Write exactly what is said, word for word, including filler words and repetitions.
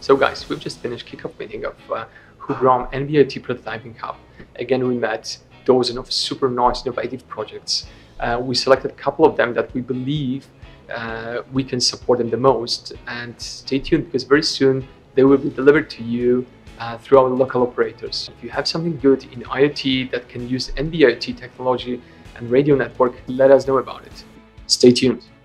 So guys, we've just finished kickoff meeting of uh, raum N B-IoT prototyping hub. Again, we met dozens of super nice innovative projects. Uh, we selected a couple of them that we believe uh, we can support them the most, and stay tuned because very soon they will be delivered to you uh, through our local operators. If you have something good in IoT that can use N B-IoT technology and radio network, let us know about it. Stay tuned.